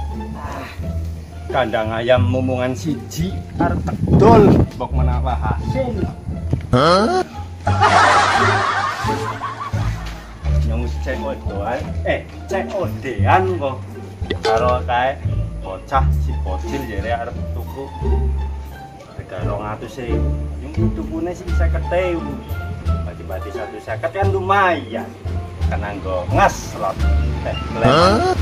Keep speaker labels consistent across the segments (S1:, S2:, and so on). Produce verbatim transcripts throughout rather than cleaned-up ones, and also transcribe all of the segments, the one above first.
S1: Kandang ayam momongan siji arep tegdol mbok menawa hasil. Hah? Yang cek odoan, eh cek odean kok. Karo kae bocah si bocil jere arep tuku. Harga rong atus e. Yung tukune sing seket ewu. Bati-bati satu seket kan lumayan. Karena nggo ngas slot. Eh, melempar.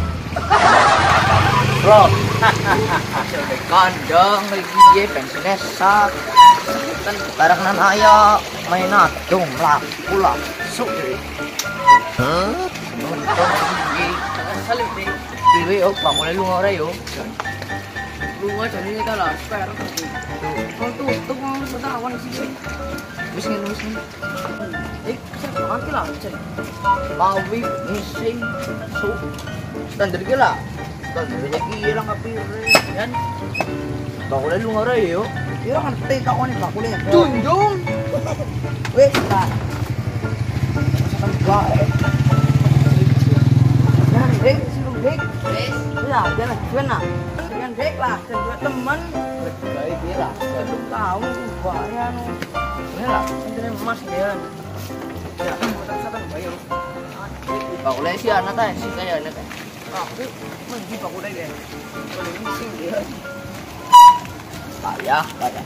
S1: Bro,
S2: Sampai kandang lagi pensiunnya sak. Kan barang nan ayo main adung lah pula suk. Hah? Nonton lagi. Salib deh. Dewe yo pamole lu ora yo. Lu jadi kita lah spare. Kalau tuh tuh mau bertawan sih. Wis ngene wis ngene. Eh, saya mati lah cek. Mawi missing suk. Standar ki lah. Standar ki ilang kapire kan. Bakule lu ora yo. Kira kan teh takon bakule. Tunjung. Wis ta. Sampai bae. Jangan dek, suruh dek. Wis. Ya, jangan kena. Jangan dek lah, dan dua teman. Baik dia lah. Belum tahu bae anu. Ini lah, ini emas dia. Ya, kata-kata bae. Bakule si anak ta, si kaya anak. Aku mesti bakule deh. Kalau ini sing dia. Payah, payah.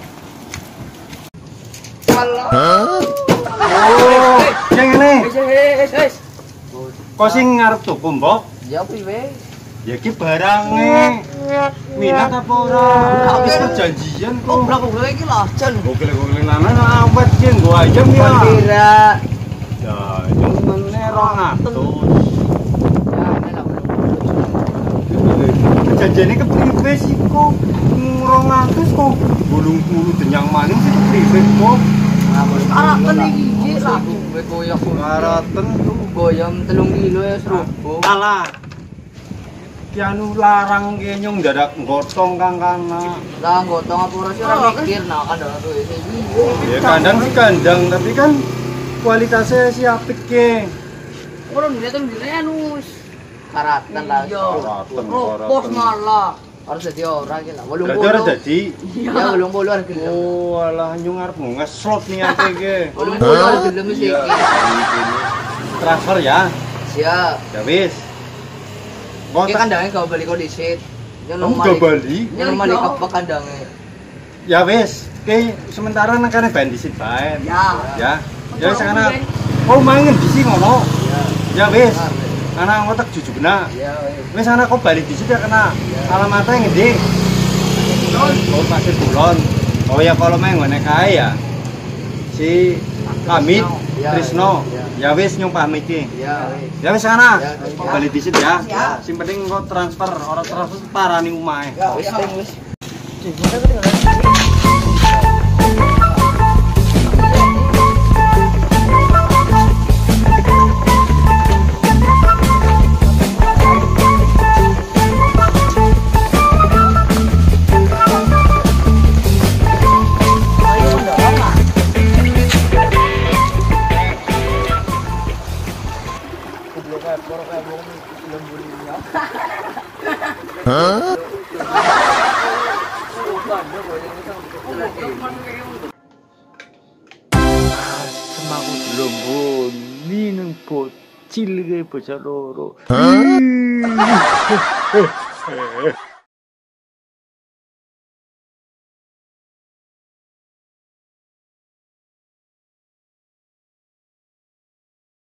S1: Hah? Oh, yang ini.
S2: Wis wis wis.
S1: Kok sing ngarep tuku, Mbok?
S2: Ya piye?
S1: Ya ki barange. Minat apa ora? Habis perjanjian kok.
S2: Kok blak-blak iki lah, Jan.
S1: Gokil-gokil lanang awet ki nggo ayam ya.
S2: Kira.
S1: Ya, itu meneh rong atus.
S2: Ya, nek
S1: Perjanjiane kepriwe sih kok? rong atus kok. bolong puluh denyang maning sih kepriwe kok?
S2: Araten iki lah kowe koyo
S1: Araten
S2: goyong telung kilo ya serupuk.
S1: alah. Ki anu larang ki nyung dadak gotong Kang Kana.
S2: Lah gotong apa ora sih ora mikir nah kandang tuh iki.
S1: Ya kandang sih kandang tapi kan kualitasnya si apik ki.
S2: Ora ngeliatin dene anu karatan lah.
S1: Karatan,
S2: Pos malah. Harus jadi orang ki lah.
S1: Berarti ora dadi.
S2: Ya wolong puluh harga.
S1: Oh, alah nyung arep ngeslot niate ki.
S2: Wolong puluh harga gelem iki.
S1: Transfer ya.
S2: Siap.
S1: Ya wis.
S2: Iki kandangnya kau beli kau disit.
S1: Kamu gak bali?
S2: Yang normal ke kandangnya.
S1: Ya wis, oke sementara nekane ban disit bae.
S2: Ya.
S1: Ya. Ya wis ana. Oh, mangen disi ngono. Ya wis. Ana ngotek jujubna.
S2: Ya wis.
S1: Wis ana kok bali disit ya kena. Alamatnya ngendi? Oh, Pasir Kulon. Oh ya kalau main ngene kae ya. Si Hamid Trisno. Ya wis nyung pamit iki.
S2: Ya wis.
S1: Ya wis ana.
S2: Ya,
S1: Kok bali disit ya. Sing penting kok transfer, ora transfer parani omahe.
S2: Ya wis wis.
S1: Hah?
S3: Semangat lembut, minum bocil ke bocah loro.